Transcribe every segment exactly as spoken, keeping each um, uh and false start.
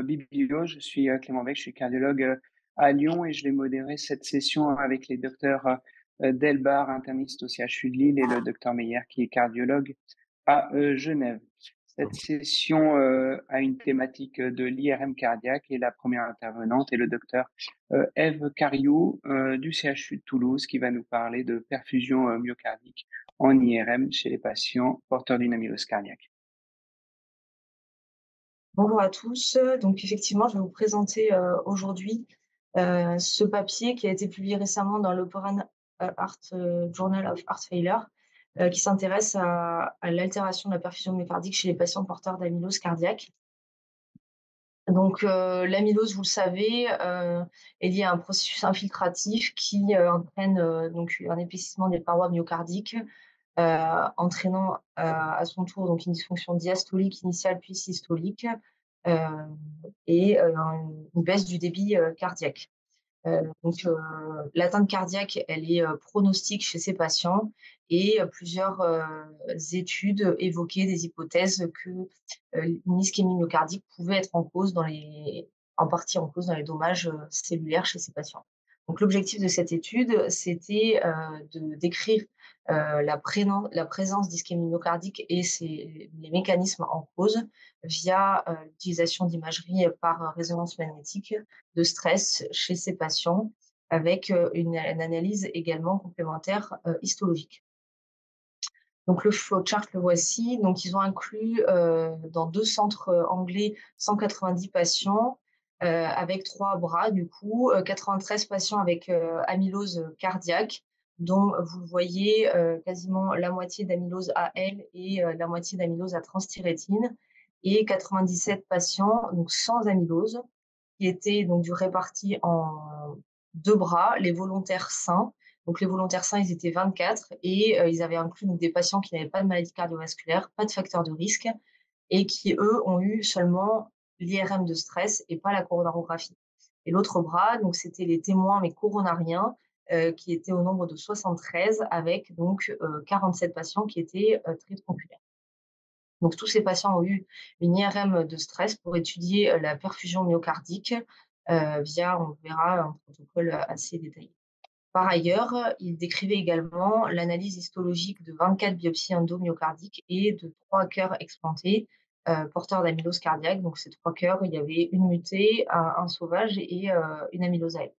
euh, Biblio. Je suis euh, Clément Beck, je suis cardiologue euh, à Lyon et je vais modérer cette session avec les docteurs euh, Delbar, interniste au C H U de Lille, et le docteur Meyer qui est cardiologue à euh, Genève. Cette session euh, a une thématique de l'I R M cardiaque et la première intervenante est le docteur euh, Ève Cariou euh, du C H U de Toulouse qui va nous parler de perfusion euh, myocardique en I R M chez les patients porteurs d'une amylose cardiaque. Bonjour à tous. Donc effectivement, je vais vous présenter euh, aujourd'hui euh, ce papier qui a été publié récemment dans l'Operan euh, Heart euh, Journal of Heart Failure, euh, qui s'intéresse à, à l'altération de la perfusion myocardique chez les patients porteurs d'amylose cardiaque. Donc euh, l'amylose, vous le savez, euh, est liée à un processus infiltratif qui euh, entraîne euh, donc un épaississement des parois myocardiques, euh, entraînant euh, à son tour donc une dysfonction diastolique initiale puis systolique, euh, et euh, une baisse du débit euh, cardiaque. Euh, donc euh, l'atteinte cardiaque, elle est euh, pronostique chez ces patients, et euh, plusieurs euh, études évoquaient des hypothèses que euh, une ischémie myocardique pouvait être en cause dans les, en partie en cause dans les dommages euh, cellulaires chez ces patients. Donc l'objectif de cette étude, c'était euh, de décrire euh, la, prénen- la présence d'ischémie myocardique et ses, les mécanismes en cause via euh, l'utilisation d'imagerie par résonance magnétique de stress chez ces patients, avec euh, une, une analyse également complémentaire euh, histologique. Donc le flowchart, le voici. Donc ils ont inclus euh, dans deux centres euh, anglais cent quatre-vingt-dix patients euh, avec trois bras, du coup, euh, quatre-vingt-treize patients avec euh, amylose cardiaque, dont vous le voyez euh, quasiment la moitié d'amylose A L et euh, la moitié d'amylose à transthyrétine, et quatre-vingt-dix-sept patients donc sans amylose, qui étaient donc du répartis en deux bras, les volontaires sains. Donc les volontaires sains, ils étaient vingt-quatre, et euh, ils avaient inclus donc, des patients qui n'avaient pas de maladie cardiovasculaire, pas de facteur de risque, et qui, eux, ont eu seulement l'I R M de stress et pas la coronarographie. Et l'autre bras, donc c'était les témoins mais coronariens, euh, qui étaient au nombre de soixante-treize, avec donc euh, quarante-sept patients qui étaient euh, tritronculaires. Donc tous ces patients ont eu une I R M de stress pour étudier euh, la perfusion myocardique euh, via, on verra, un protocole assez détaillé. Par ailleurs, il décrivait également l'analyse histologique de vingt-quatre biopsies endomyocardiques et de trois cœurs explantés euh, porteurs d'amylose cardiaque. Donc ces trois cœurs, il y avait une mutée, un, un sauvage et euh, une amylose A L.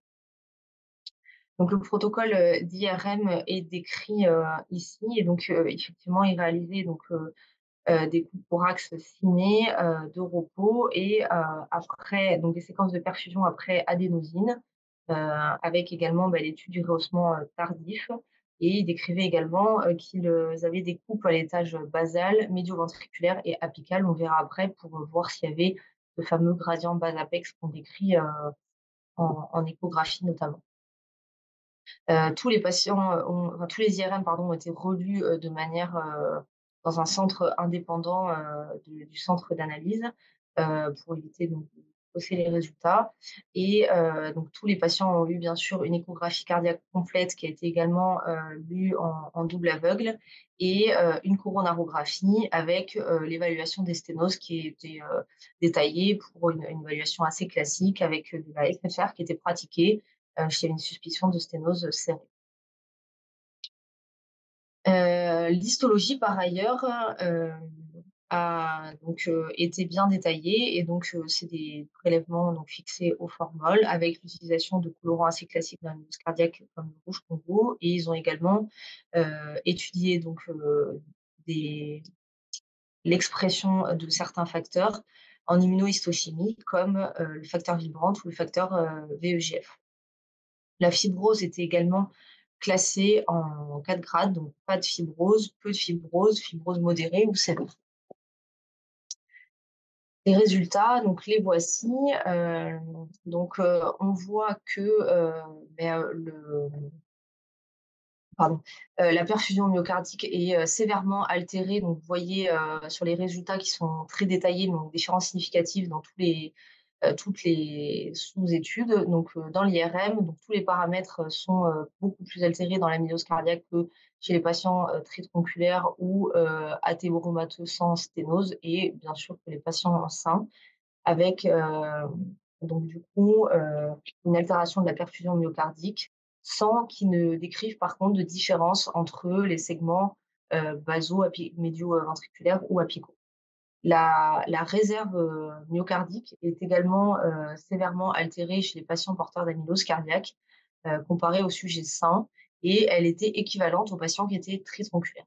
Donc le protocole euh, d'I R M est décrit euh, ici, et donc euh, effectivement, il réalisait donc euh, euh, des coups pour axe ciné, euh, de repos, et euh, après donc des séquences de perfusion après adénosine, euh, avec également bah, l'étude du rehaussement euh, tardif. Et il décrivait également euh, qu'ils euh, avaient des coupes à l'étage basal, médio-ventriculaire et apical. On verra après pour euh, voir s'il y avait le fameux gradient bas-apex qu'on décrit euh, en, en échographie notamment. Euh, tous les patients, euh, ont, enfin, tous les I R M pardon, ont été relus euh, de manière euh, dans un centre indépendant euh, du, du centre d'analyse, euh, pour éviter donc, de fausser les résultats. Et euh, donc tous les patients ont eu bien sûr une échographie cardiaque complète qui a été également euh, lue en, en double aveugle, et euh, une coronarographie avec euh, l'évaluation des sténoses qui était euh, détaillée pour une, une évaluation assez classique avec de la F F R qui était pratiquée euh, s'il y avait une suspicion de sténose serrée. Euh, l'histologie, par ailleurs, euh, a donc euh, été bien détaillée, et donc euh, c'est des prélèvements donc fixés au formol avec l'utilisation de colorants assez classiques dans l'amylose cardiaque comme le rouge Congo, et ils ont également euh, étudié donc euh, des l'expression de certains facteurs en immunohistochimie comme euh, le facteur vibrant ou le facteur euh, V E G F. La fibrose était également classée en quatre grades, donc pas de fibrose, peu de fibrose, fibrose modérée ou sévère. Les résultats, donc les voici. Euh, donc euh, on voit que euh, ben, euh, le, pardon, euh, la perfusion myocardique est euh, sévèrement altérée. Donc vous voyez euh, sur les résultats qui sont très détaillés, donc différences significatives dans tous les euh, toutes les sous-études. Donc, euh, dans l'I R M, donc, tous les paramètres sont euh, beaucoup plus altérés dans l'amylose cardiaque que chez les patients euh, tritronculaires ou euh, athéromatoeux sans sténose, et bien sûr que les patients sains. avec euh, donc du coup euh, une altération de la perfusion myocardique, sans qu'ils ne décrivent par contre de différence entre les segments euh, basaux, api- médio-ventriculaires ou apicaux. La, la réserve euh, myocardique est également euh, sévèrement altérée chez les patients porteurs d'amylose cardiaque, euh, comparée aux sujets sains, et elle était équivalente aux patients qui étaient tritronculaires.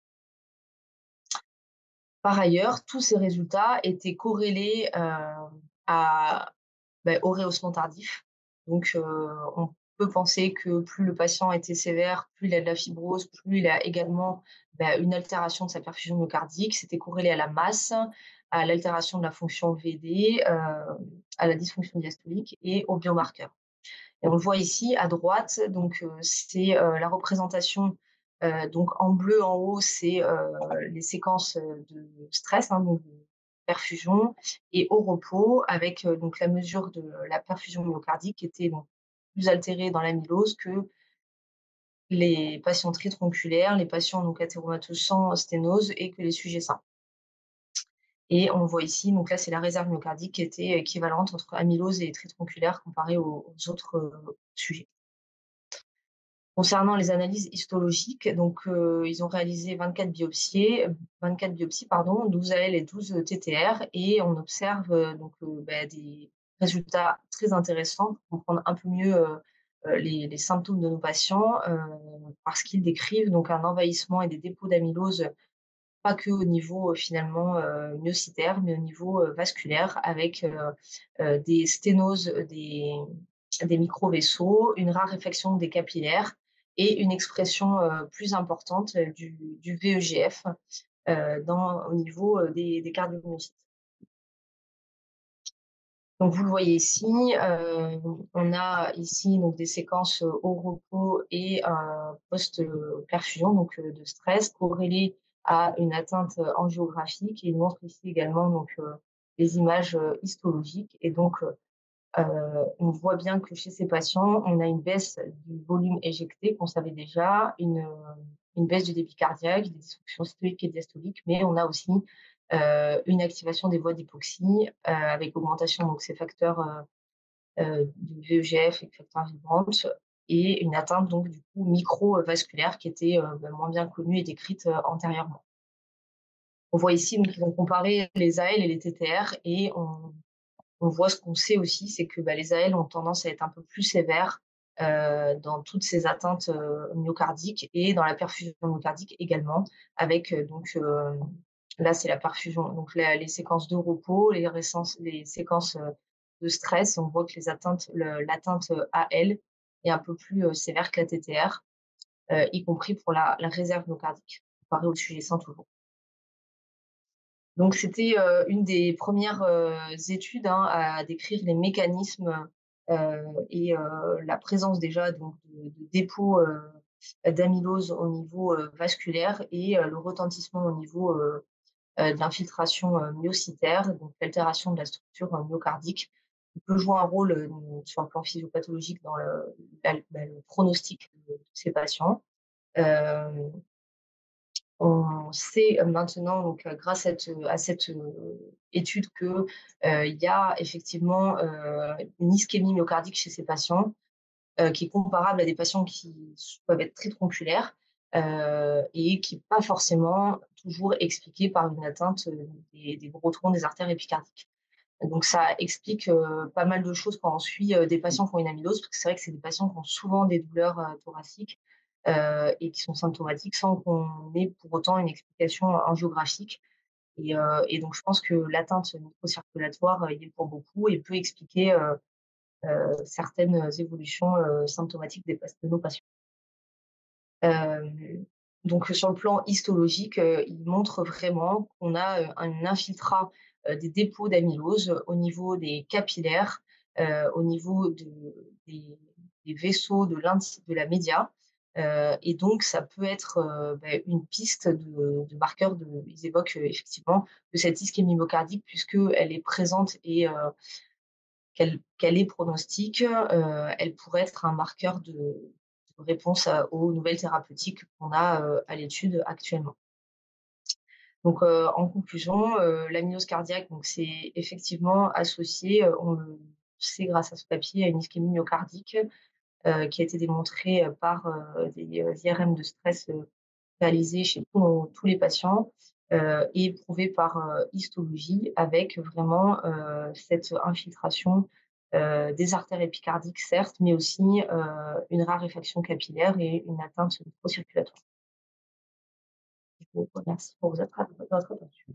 Par ailleurs, tous ces résultats étaient corrélés euh, à, ben, au rehaussement tardif. Donc, euh, on peut penser que plus le patient était sévère, plus il a de la fibrose, plus il a également ben, une altération de sa perfusion myocardique. C'était corrélé à la masse, à l'altération de la fonction V D, euh, à la dysfonction diastolique et aux biomarqueurs. Et on le voit ici à droite, donc euh, c'est euh, la représentation. Euh, donc en bleu en haut, c'est euh, les séquences de stress, hein, donc de perfusion, et au repos avec euh, donc la mesure de la perfusion myocardique qui était donc plus altérée dans l'amylose que les patients tritronculaires, les patients donc athéromateux sans sténose et que les sujets sains. Et on voit ici, donc là c'est la réserve myocardique qui était équivalente entre amylose et tritronculaire comparée aux, aux autres euh, sujets. Concernant les analyses histologiques, donc heu, ils ont réalisé vingt-quatre biopsies, vingt-quatre biopsies pardon, douze A L et douze T T R, et on observe, heu, donc heu, bah, des résultats très intéressants pour comprendre un peu mieux, heu heu, les les symptômes de nos patients, heu, parce qu'ils décrivent donc un envahissement et des dépôts d'amylose, pas que au niveau, heu, finalement, heu, myocytaire, mais au niveau, heu, vasculaire avec, heu heu, des sténoses, des des micro-vaisseaux, une raréfaction des capillaires et une expression, heu, plus importante, heu, du du V E G F, heu, dans au niveau, heu, des des cardiomyocytes. Donc vous le voyez ici, heu, on a ici donc des séquences, heu, au repos et heu, post, heu, perfusion, donc heu, de stress corrélées à une atteinte, heu, angiographique, et il montre ici également donc heu, les images, heu, histologiques, et donc heu, Heu, on voit bien que chez ces patients, on a une baisse du volume éjecté qu'on savait déjà, une, heu, une baisse du débit cardiaque, des dysfonctions systoliques et diastoliques, mais on a aussi, heu, une activation des voies d'hypoxie, heu, avec augmentation donc ces facteurs, heu heu, de V E G F et de facteurs vibrantes, et une atteinte donc du coup microvasculaire qui était, heu, bah, moins bien connue et décrite, heu, antérieurement. On voit ici donc ils ont comparé les A L et les T T R, et on on voit ce qu'on sait aussi, c'est que, bah, les A L ont tendance à être un peu plus sévères, heu, dans toutes ces atteintes, heu, myocardiques et dans la perfusion myocardique également, avec, heu, donc, hem, là, c'est la perfusion, donc la les séquences de repos, les récenses les séquences, heu, de stress. On voit que les atteintes le l'atteinte, heu, A L est un peu plus, heu, sévère que la T T R, heu, y compris pour la la réserve myocardique, comparé au sujet sain toujours. Donc c'était, heu, une des premières res études, hein, à décrire les mécanismes, heu et heu, la présence déjà donc de de dépôts, heu, d'amylose au niveau, heu, vasculaire, et heu, le retentissement au niveau, heu heu, de l'infiltration, heu, myocytaire, donc l'altération de la structure, heu, myocardique, qui peut jouer un rôle, heu, sur le plan physiopathologique dans le la bah, le pronostic de de ces patients. Hem On sait maintenant, donc heu, grâce à cette, à cette, heu, étude que, heu, il y a effectivement, heu, une ischémie myocardique chez ces patients, heu, qui est comparable à des patients qui s peuvent être tritronculaires, heu et qui est pas forcément toujours expliquée par une atteinte, heu, des des gros troncs des artères épicardiques. Donc ça explique, heu, pas mal de choses quand on suit, heu, des patients qui ont une amylose, parce que c'est vrai que c'est des patients qui ont souvent des douleurs, heu, thoraciques, heu et qui sont symptomatiques sans qu'on ait pour autant une explication angiographique, et heu et donc je pense que l'atteinte microcirculatoire, heu, il est pour beaucoup et peut expliquer, heu heu, certaines évolutions, heu, symptomatiques des pas de nos patients. Hem, donc sur le plan histologique, heu, il montre vraiment qu'on a, heu, un infiltrat, heu, des dépôts d'amylose au niveau des capillaires, heu, au niveau de des des vaisseaux de l'inti de la média, heu et donc ça peut être, heu, bah, une piste de de marqueur de ils évoquent, heu, effectivement de cette ischémie myocardique, puisqu'elle est présente et heu, qu'elle qu'elle est pronostique, heu, elle pourrait être un marqueur de de réponse à aux nouvelles thérapeutiques qu'on a, heu, à l'étude actuellement. Donc, heu, en conclusion, heu, l'amylose cardiaque, donc c'est effectivement associé, heu, on le sait grâce à ce papier, à une ischémie myocardique, heu, qui a été démontrée, heu, par, heu, des, heu, I R M de stress, heu, réalisés chez tous nos tous les patients, heu, et prouvée par, heu, histologie avec vraiment, heu, cette infiltration, heu, des artères épicardiques certes, mais aussi, heu, une raréfaction capillaire et une atteinte microcirculatoire. Je vous remercie pour votre at votre attention.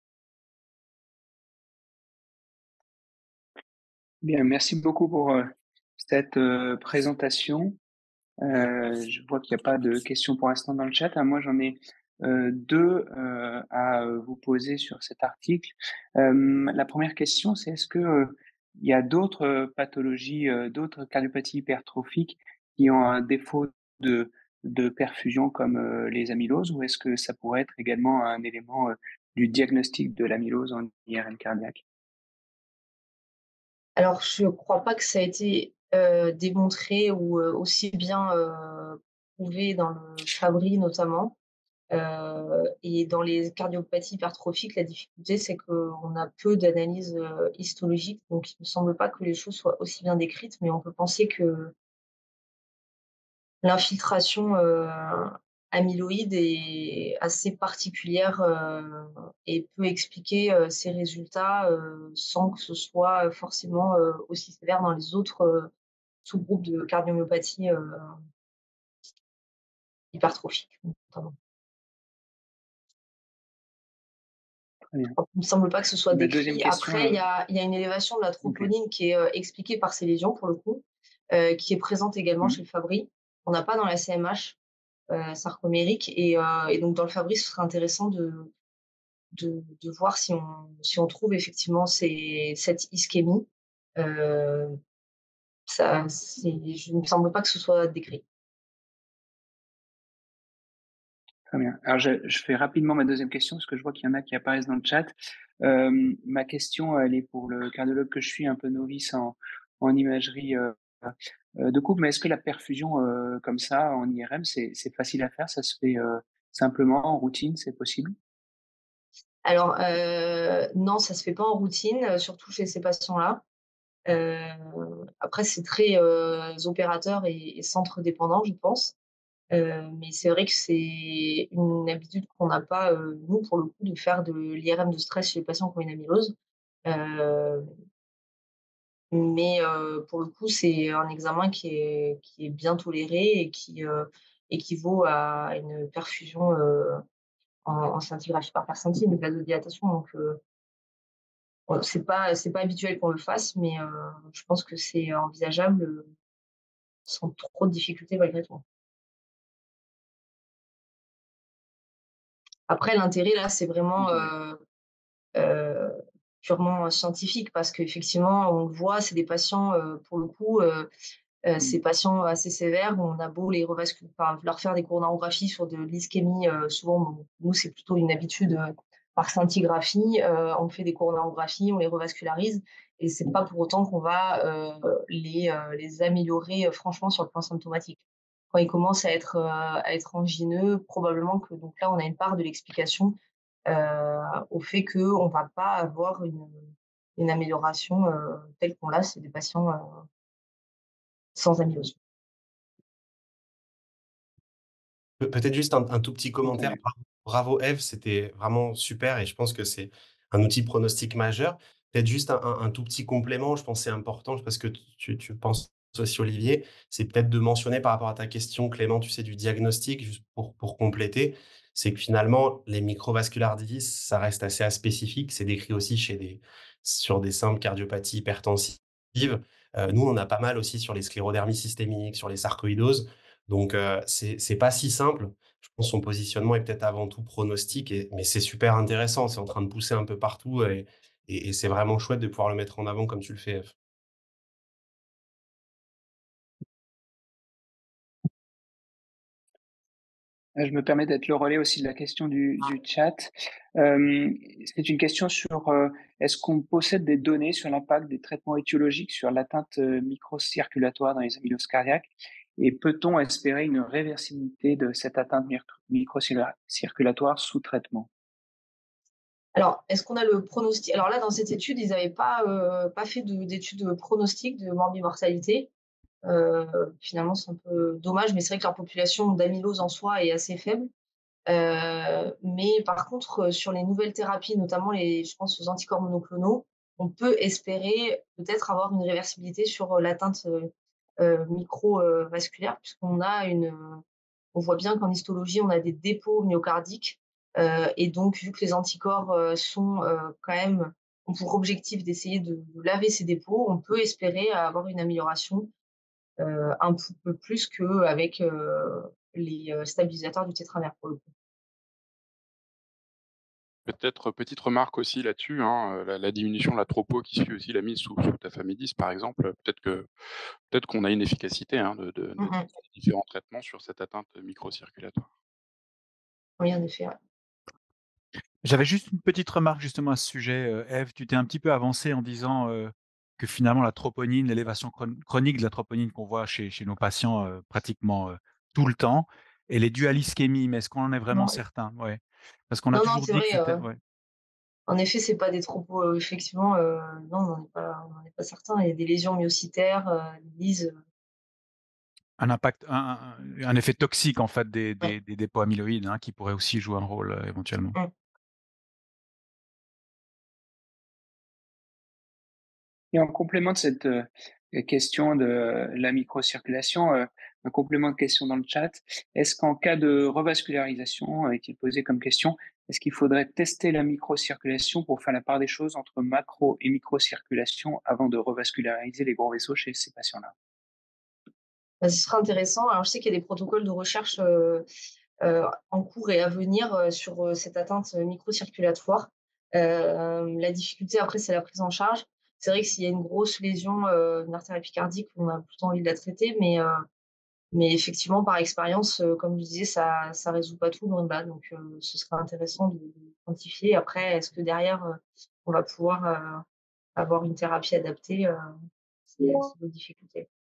Bien, merci beaucoup pour euh, cette euh, présentation. Euh, je vois qu'il n'y a pas de questions pour l'instant dans le chat. Ah, moi, j'en ai euh, deux euh, à euh, vous poser sur cet article. Euh, la première question, c'est est-ce que euh, il y a d'autres euh, pathologies, euh, d'autres cardiopathies hypertrophiques qui ont un défaut de, de perfusion comme euh, les amyloses, ou est-ce que ça pourrait être également un élément euh, du diagnostic de l'amylose en I R M cardiaque? Alors je crois pas que ça a été, heu, démontré ou, heu, aussi bien, heu, prouvé dans le Fabry notamment. Heu et dans les cardiopathies hypertrophiques, la difficulté, c'est qu'on a peu d'analyses, heu, histologiques, donc il me semble pas que les choses soient aussi bien décrites, mais on peut penser que l'infiltration, heu, amyloïde est assez particulière, heu et peut expliquer, heu, ces résultats, heu, sans que ce soit, forcément, heu, aussi sévère dans les autres, heu, sous-groupes de cardiomyopathie, heu, hypertrophiques notamment. Très bien. Il me semble pas que ce soit Ma deuxième décrit. question, Après, il euh, y a il y a une élévation de la ok. troponine qui est, heu, expliquée par ces lésions pour le coup, heu, qui est présente également chez Hmm. le Fabry. On n'a pas dans la C M H, heu, sarcomérique et heu et donc dans le Fabry, ce serait intéressant de de de voir si on si on trouve effectivement ces cette ischémie. Heu, ça c'est je il me semble pas que ce soit décrit. Très bien. Alors, je, je fais rapidement ma deuxième question parce que je vois qu'il y en a qui apparaissent dans le chat. Euh, ma question, elle est pour le cardiologue que je suis, un peu novice en, en imagerie euh, euh, de couple, mais est-ce que la perfusion euh, comme ça en I R M, c'est, c'est facile à faire? Ça se fait euh, simplement en routine, c'est possible? Alors, heu, non, ça se fait pas en routine, heu, surtout chez ces patients-là. Heu, après c'est très, heu, opérateur et et centre dépendant, je pense. Heu, mais c'est vrai que c'est une habitude qu'on n'a pas, heu, nous, pour le coup, de faire de l'I R M de stress chez les patients qui ont une amylose. Heu, mais heu, pour le coup, c'est un examen qui est qui est bien toléré et qui, heu, équivaut à une perfusion, heu, en en scintigraphie par percentile de vasodilatation donc heu, bon, c'est pas c'est pas habituel qu'on le fasse mais heu, je pense que c'est envisageable, heu, sans trop de difficultés malgré tout. Après l'intérêt là, c'est vraiment, Ouais. heu heu, purement scientifique parce qu'effectivement, on le voit, c'est des patients, heu, pour le coup, heu heu, Mm. ces patients assez sévères, on a beau les revascu enfin, leur faire des coronarographies sur de l'ischémie, heu, souvent, bon, nous, c'est plutôt une habitude, heu, par scintigraphie, heu, on fait des coronarographies, on les revascularise et c'est pas pour autant qu'on va, heu, les, heu, les améliorer, heu, franchement sur le plan symptomatique. Quand ils commencent à être, heu, à être angineux, probablement que donc là, on a une part de l'explication, heu, au fait qu'on va pas avoir une, une amélioration, heu, telle qu'on l'a chez des patients, heu, sans amylose. Peut peut-être juste un un tout petit commentaire. Entendu. Bravo bravo Eve, c'était vraiment super et je pense que c'est un outil pronostic majeur. Peut-être juste un un un tout petit complément, je pense que c'est important parce que tu tu penses aussi Olivier, c'est peut-être de mentionner par rapport à ta question Clément, tu sais, du diagnostic, juste pour pour compléter, c'est que finalement les microvasculaires disease, ça reste assez aspécifique. C'est décrit aussi chez des sur des simples cardiopathies hypertensives. Heu, nous, on a pas mal aussi sur les sclérodermies systémiques, sur les sarcoïdoses. Donc, heu, c'est c'est pas si simple. Je pense son positionnement est peut-être avant tout pronostic et mais c'est super intéressant. C'est en train de pousser un peu partout et et et c'est vraiment chouette de pouvoir le mettre en avant comme tu le fais, F. Euh, Je me permets d'être le relais aussi de la question du, du chat. Euh, c'est une question sur euh, est-ce qu'on possède des données sur l'impact des traitements étiologiques sur l'atteinte euh, microcirculatoire dans les amyloses cardiaques et peut-on espérer une réversibilité de cette atteinte mir- microcirculatoire sous traitement? Alors, est-ce qu'on a le pronostic? Alors là, dans cette étude, ils n'avaient pas, heu, pas fait de d'étude de pronostic de morbimortalité. Heu, finalement, c'est un peu dommage, mais c'est vrai que leur population d'amylose en soi est assez faible. Heu, mais par contre, heu, sur les nouvelles thérapies, notamment les je pense aux anticorps monoclonaux, on peut espérer peut-être avoir une réversibilité sur, heu, l'atteinte, heu heu, micro, heu, vasculaire puisqu'on a une, heu, on voit bien qu'en histologie, on a des dépôts myocardiques, heu et donc vu que les anticorps, heu, sont, heu, quand même ont pour objectif d'essayer de de laver ces dépôts, on peut espérer avoir une amélioration, heu, un petit peu plus qu'avec, heu, les, heu, stabilisateurs du tétramère pour le coup. Peut-être, heu, petite remarque aussi là-dessus, hein, heu, la la diminution de la tropo qui suit aussi la mise sous sous tafamidis par exemple, heu, peut-être que peut-être qu'on a une efficacité, hein, de de de Mmh mh. différents traitements sur cette atteinte microcirculatoire. Oui, en effet, ouais. J'avais juste une petite remarque justement à ce sujet, heu, Ève, tu t'es un petit peu avancée en disant, heu, que finalement la troponine, l'élévation chron chronique de la troponine qu'on voit chez chez nos patients, heu, pratiquement, heu, tout le temps, elle est due à l'ischémie, mais est-ce qu'on en est vraiment Non, oui. certain? Ouais, parce qu'on a Non, non, toujours c'est dit que vrai, c'était heu, ouais, en effet, c'est pas des troupes, heu, effectivement, heu, non, on n'en est pas on n'en est pas certain. Il y a des lésions myocitaires, heu, des lises, heu, un impact un un un un effet toxique en fait des ouais. des des dépôts amyloïdes, hein, qui pourrait aussi jouer un rôle, heu, éventuellement. Mmh. Et en complément de cette, heu, question de la microcirculation, heu, un complément de question dans le chat. Est-ce qu'en cas de revascularisation, a été posé comme question, est-ce qu'il faudrait tester la microcirculation pour faire la part des choses entre macro et microcirculation avant de revasculariser les gros vaisseaux chez ces patients-là? Bah, ce sera intéressant. Alors je sais qu'il y a des protocoles de recherche, heu heu, en cours et à venir, heu, sur, heu, cette atteinte, heu, microcirculatoire. Hem, la difficulté après, c'est la prise en charge. C'est vrai que s'il y a une grosse lésion, heu, une artère épicardique, on a plutôt envie de la traiter, mais heu Mais effectivement, par expérience, heu, comme je disais, ça ça résout pas tout, loin de là. Donc heu, ce serait intéressant de de quantifier. Après, est-ce que derrière, heu, on va pouvoir, heu, avoir une thérapie adaptée, heu, c'est c'est l'autre difficulté.